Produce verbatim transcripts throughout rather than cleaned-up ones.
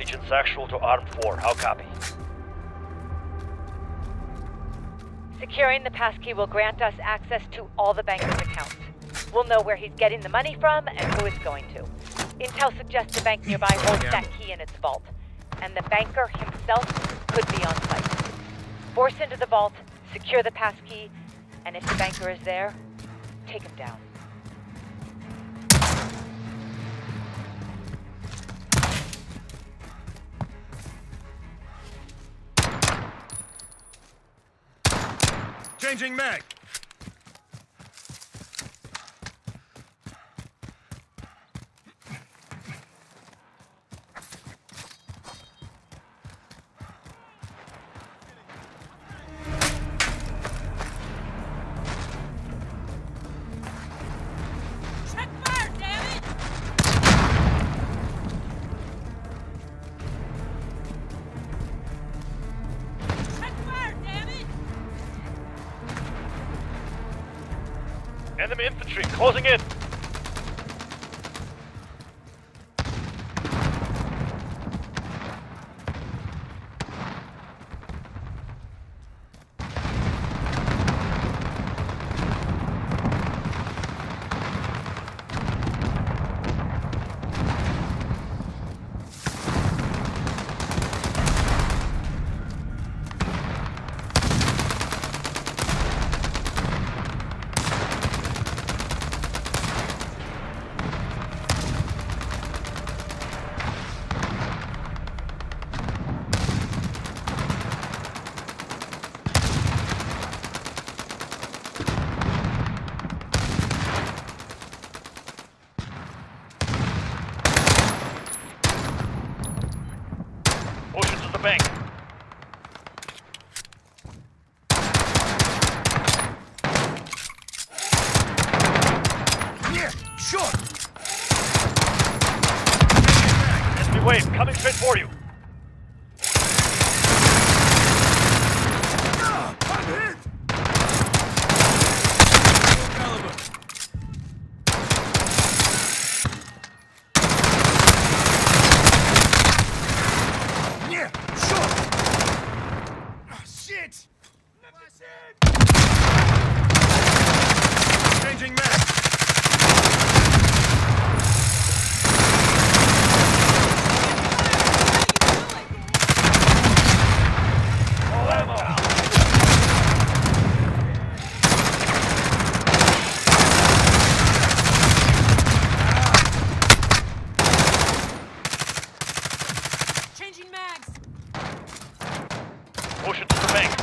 Allegiance Actual to Armed four. How copy? Securing the passkey will grant us access to all the banker's accounts. We'll know where he's getting the money from and who it's going to. Intel suggests a bank nearby holds that key in its vault, and the banker himself could be on site. Force into the vault, secure the passkey, and if the banker is there, take him down. Changing mag! Check fire, damn it! Check fire, damn it! Enemy infantry closing in. Motion to the bank. Yeah, sure! Enemy wave coming straight for you. Ah, I'm hit! Caliber! Yeah, sure! Ah, shit! Changing mag! All ammo. Changing mags! Motion to the bank.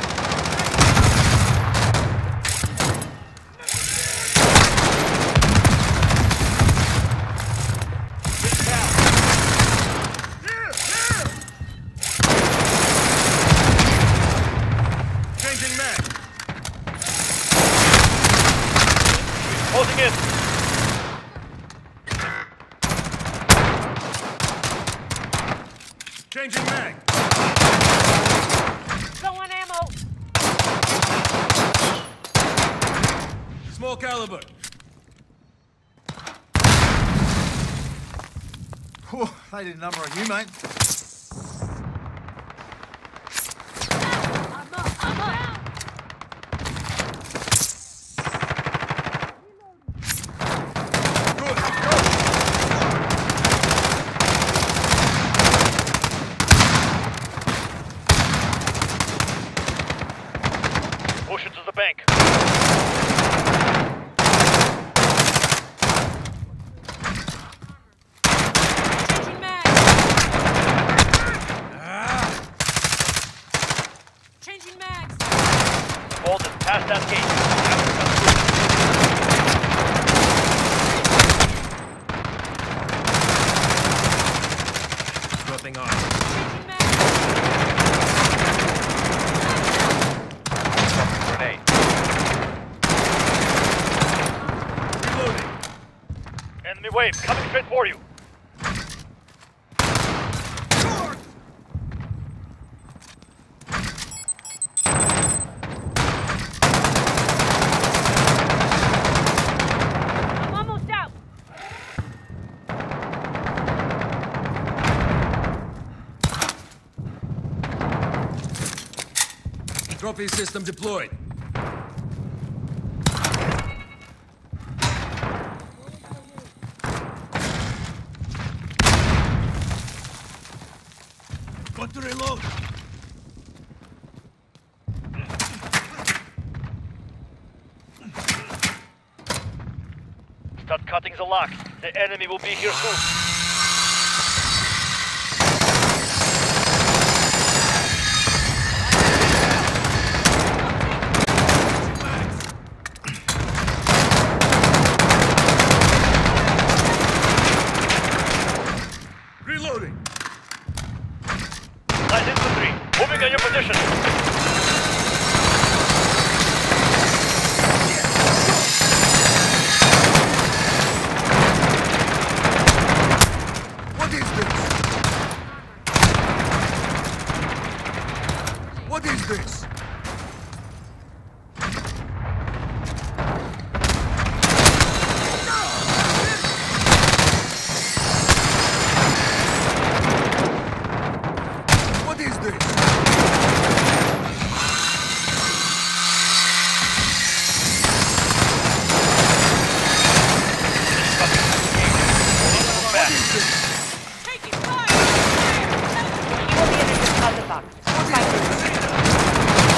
Here, here! Changing mag! Closing in. Changing mag! Go on ammo! Small caliber. Whew, they did a number on you, mate. I'm up, I'm up! Good, go! Motion to the bank. Changing mags! Ah, Changing mags! Vault is past that gate. dropping on. Changing mags! Grenade. Reloading. Enemy wave coming straight for you. Short! I'm almost out! Trophy system deployed. Got to reload. Start cutting the lock. The enemy will be here soon. Reloading. Light infantry, moving on your position. What is this? What is this? What is this? Back. Taking fire! He will be in the deposit box. Find him.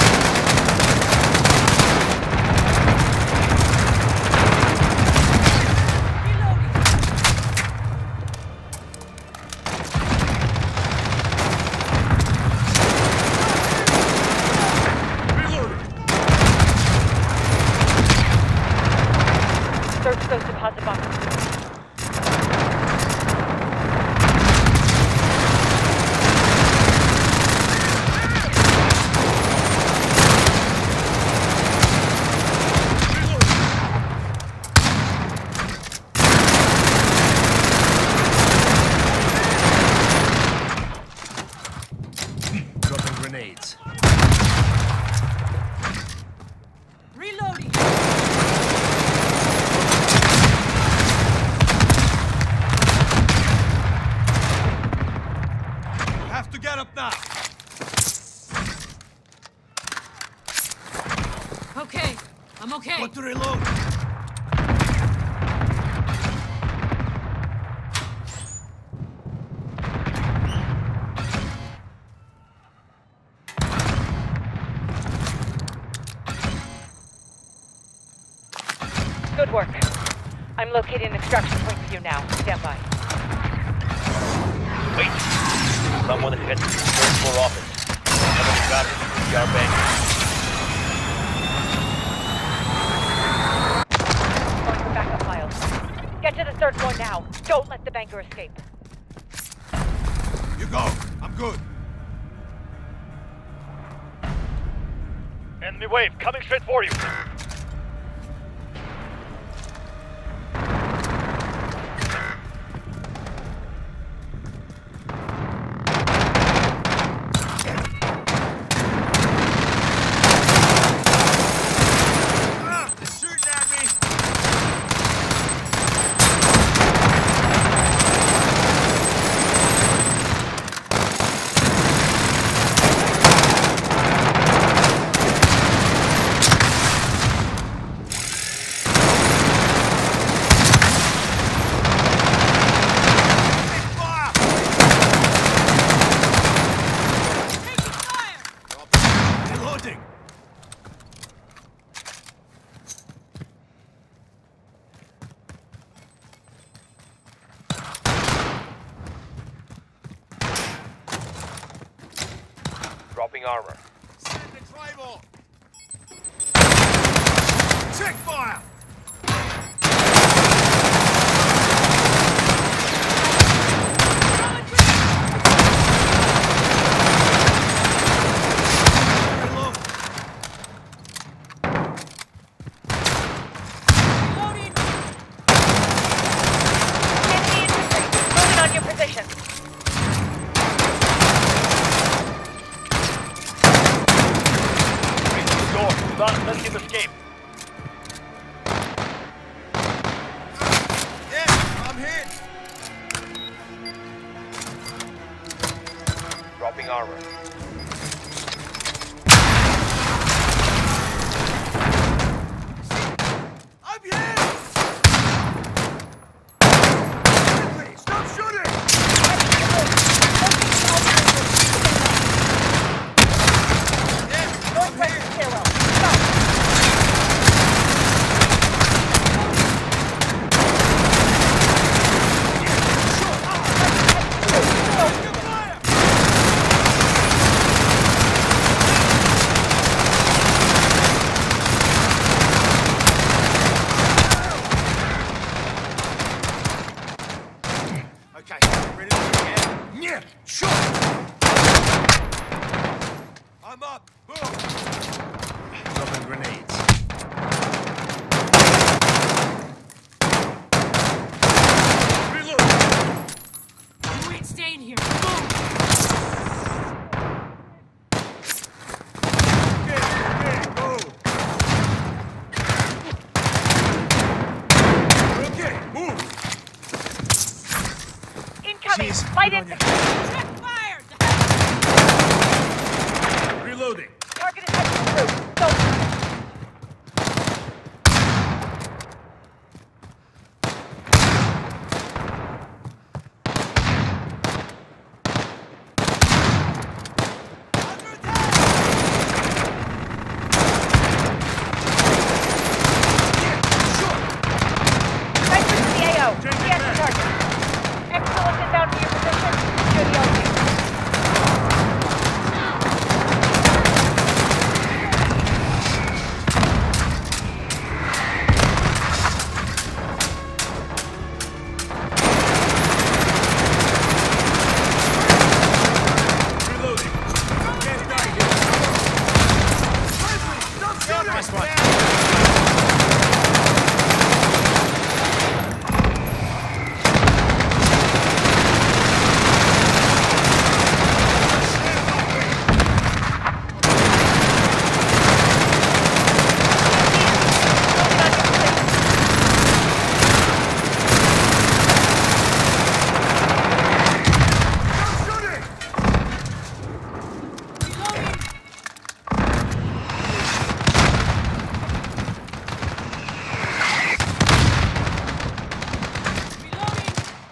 Reloading! Reloading. Search those deposit boxes. Dropping grenades. Reloading! Have to get up now. Okay, I'm okay. Got to reload. Good work. I'm locating an extraction point for you now. Stand by. Wait. Someone is heading to the third floor office. Enemy batteries in the bank. Going for backup files. Get to the third floor now. Don't let the banker escape. You go. I'm good. Enemy wave coming straight for you. Ah, they're shooting at me. Fire! Taking fire! Reloading. Dropping armor. Send the tribal. Check fire. Reload. Reloading! Enemy infantry. Moving on your position. Reach the door. Do not let him escape. Yeah, I'm hit. Dropping armor. Fight Good it! on Check fire! you. Reloading. Target is heading through. Go! Under attack. Right for the A O. Change Yes, it back. target. Excellent inbound to your position. Secure the L G. Reloading. Can't die here. Leslie, stop shooting. Nice one. Stop shooting. Reloading! Reloading!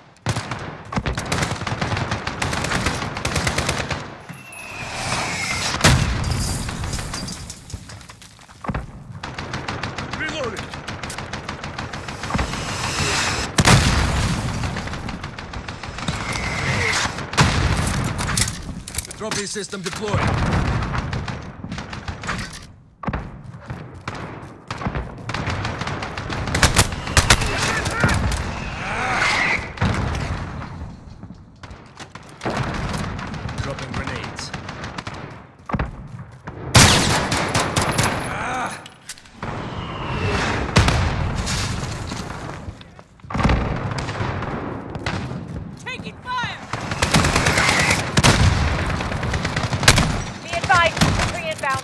Reloading. Trophy system deployed. Dropping grenades. Ah! Taking fire! Be advised, three inbound.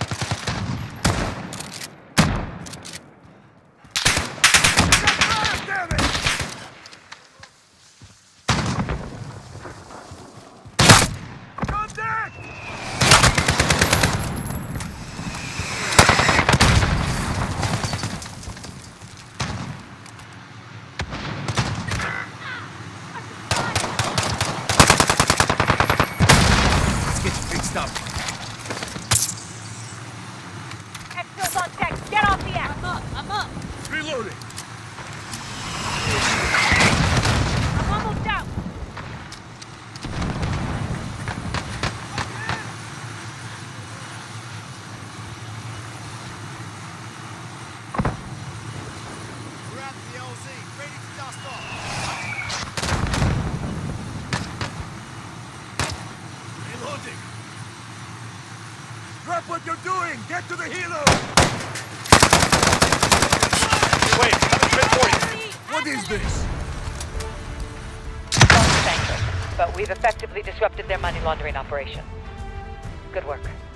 Ah, damn it! Contact! Let's get you fixed up. Exfil's on deck. Get off the X. I'm up! I'm up! Reloading. I'm almost out. We're out to the L Z. Ready to dust off. Reloading. Drop what you're doing. Get to the helo. Wait, I'm in for you. What is this? Don't thank us, but we've effectively disrupted their money laundering operation. Good work.